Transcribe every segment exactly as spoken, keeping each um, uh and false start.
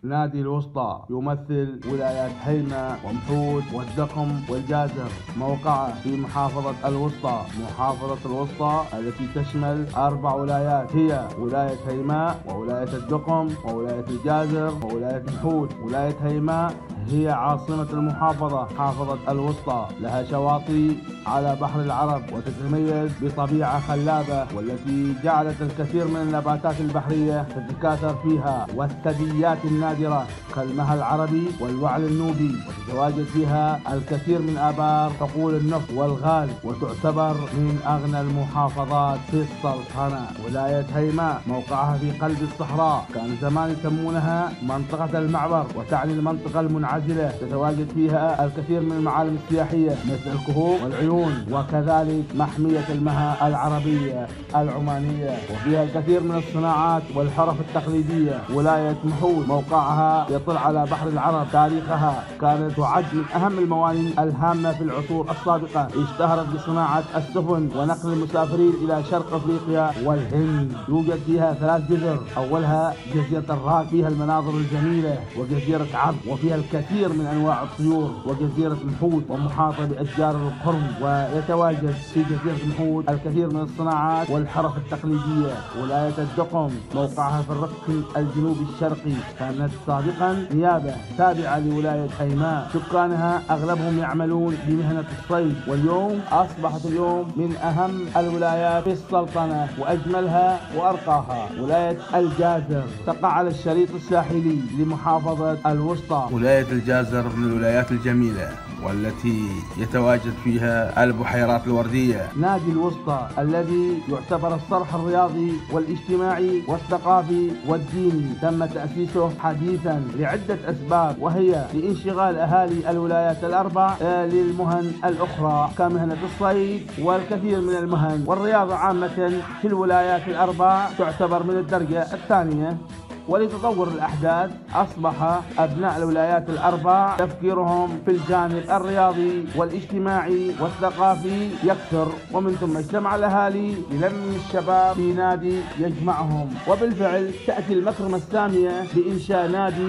نادي الوسطى يمثل ولايات هيمة ومحود والدقم والجازر. موقعه في محافظة الوسطى. محافظة الوسطى التي تشمل أربع ولايات هي ولاية هيماء وولاية الدقم وولاية الجازر وولاية محود. ولاية هيماء هي عاصمة المحافظة، محافظة الوسطى. لها شواطئ على بحر العرب وتتميز بطبيعة خلابة، والتي جعلت الكثير من النباتات البحرية تتكاثر فيها، والثدييات النادرة كالمها العربي والوعل النوبي، وتتواجد فيها الكثير من آبار حقول النفط والغاز، وتعتبر من أغنى المحافظات في السلطنة. ولاية هيماء موقعها في قلب الصحراء، كان زمان يسمونها منطقة المعبر، وتعني المنطقة المنعزلة تتواجد فيها الكثير من المعالم السياحية مثل الكهوف والعيون، وكذلك محمية المها العربية العمانية، وفيها الكثير من الصناعات والحرف التقليدية. ولاية محود موقعها يطل على بحر العرب. تاريخها كانت تعد من أهم الموانئ الهامة في العصور السابقة، اشتهرت بصناعة السفن ونقل المسافرين إلى شرق أفريقيا والهند. يوجد فيها ثلاث جزر، أولها جزيرة الراك فيها المناظر الجميلة، وجزيرة عبد وفيها الكثير من أنواع الطيور، وجزيرة محود ومحاطة بأشجار القرن. ويتواجد في جزيرة محود الكثير من الصناعات والحرف التقليدية. ولاية الدقم موقعها في الركن الجنوبي الشرقي، كانت سابقا نيابة تابعة لولاية هيماء. سكانها أغلبهم يعملون بمهنة الصيد، واليوم أصبحت اليوم من أهم الولايات في السلطنة وأجملها وأرقاها. ولاية الجازر تقع على الشريط الساحلي لمحافظة الوسطى. ولاية الجازر من الولايات الجميلة والتي يتواجد فيها البحيرات الوردية. نادي الوسطى الذي يعتبر الصرح الرياضي والاجتماعي والثقافي والديني، تم تأسيسه حديثا لعدة أسباب، وهي لانشغال أهالي الولايات الأربع للمهن الأخرى كمهنة الصيد والكثير من المهن، والرياضة عامة في الولايات الأربع تعتبر من الدرجة الثانية. ولتطور الأحداث أصبح أبناء الولايات الأربع تفكيرهم في الجانب الرياضي والاجتماعي والثقافي يكثر، ومن ثم اجتمع الأهالي للم الشباب في نادي يجمعهم. وبالفعل تأتي المكرمة السامية بإنشاء نادي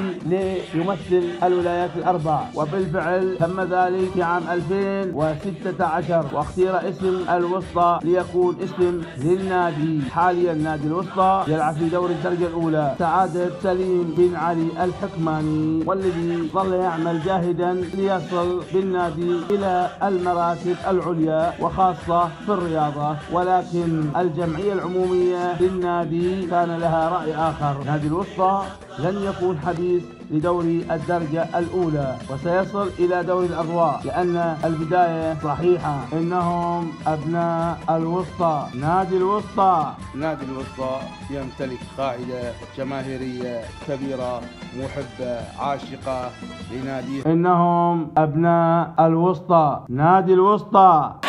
ليمثل الولايات الأربع، وبالفعل تم ذلك في عام ألفين وستة عشر، واختير اسم الوسطى ليكون اسم للنادي. حاليا نادي الوسطى يلعب في دوري الدرجة الأولى سعادة سليم بن علي الحكماني، والذي ظل يعمل جاهدا ليصل بالنادي إلى المراتب العليا وخاصة في الرياضة، ولكن الجمعية العمومية للنادي كان لها رأي آخر. نادي الوسطى لن يكون حديث لدوري الدرجة الأولى، وسيصل إلى دوري الأضواء، لأن البداية صحيحة. إنهم أبناء الوسطى. نادي الوسطى نادي الوسطى يمتلك قاعدة جماهيرية كبيرة محبة عاشقة لناديه. إنهم أبناء الوسطى. نادي الوسطى.